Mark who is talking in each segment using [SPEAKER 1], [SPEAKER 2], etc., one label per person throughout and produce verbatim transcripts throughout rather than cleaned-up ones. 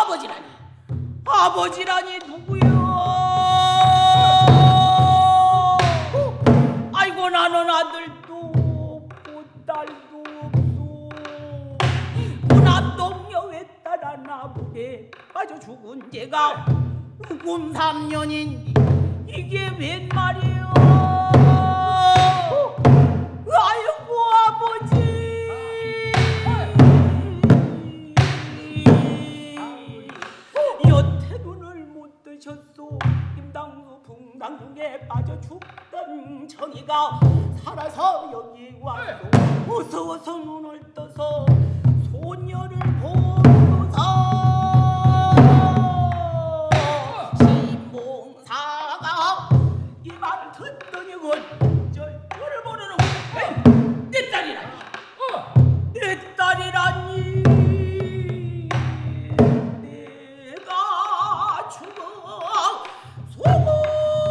[SPEAKER 1] 아버지라니 아버지라니 누구요? 아이고 나는 아들도 없고 딸도 없소. 군암동녀 외따라 나무에 빠져 죽은 제가 군 삼 년인데 이게 웬 말이요? 아이고 아버지 여태 눈을 못 뜨셨소. 임당수 풍당에 빠져 죽던 정이가 살아서 여기 왔소. 어서 어서 눈을 떠서 소녀를 보소서. 신봉사가 이 말 듣더니 어쩔 줄 모르는 내 딸이라니 내 딸이라니 내가 죽어 속어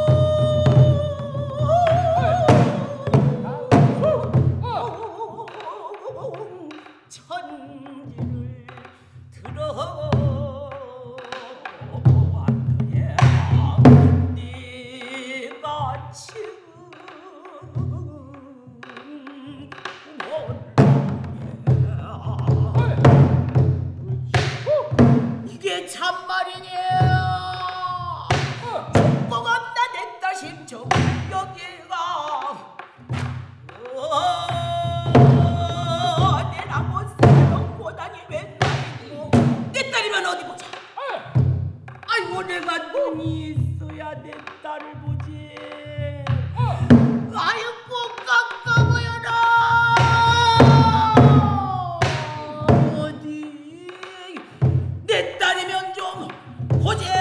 [SPEAKER 1] 천지를 들어 이게 참말이냐? 축복없다 냈다 심청 여기가 내라 못살던 고단이 웬 말이고 내 딸이면 어디 보자. 아이고 내가 눈이 있어야 내 딸을 보지. 아이고 깜깜 보여라. 어디 내 딸이면 좀 보자.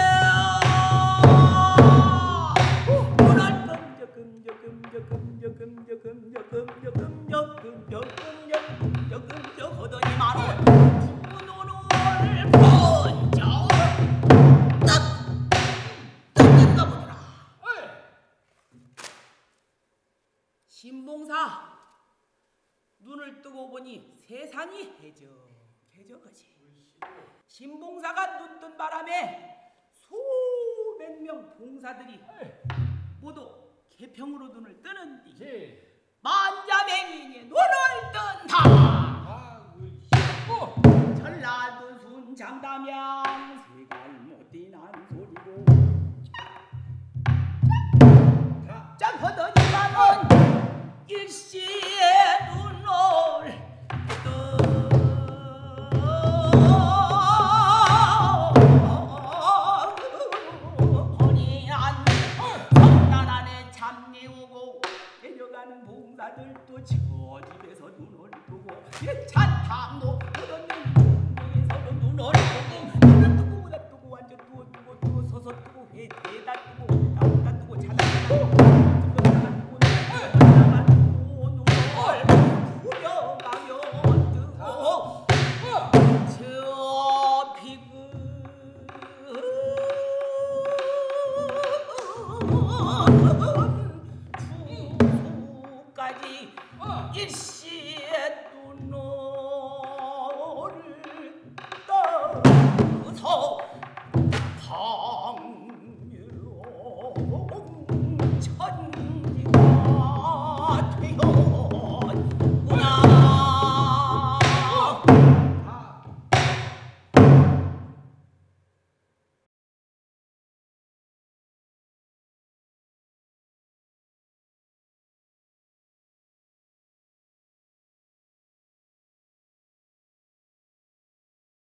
[SPEAKER 1] 오늘 금저금저금저금저금저금저금저금저금저금저금저금저 하더니만은 두 눈을 번쩍 딱 떴는가 보더라. 신봉사 눈을 뜨고 보니 세상이 해적해적하지. 신봉사가 눈 뜬 바람에 수백 명 봉사들이 모두 개평으로 눈을 뜨는디 만자맹이니 눈을 뜬다. 전라도 순창담양 세갈 못이 난 소리고 짠 하더니만은 일시에 눈을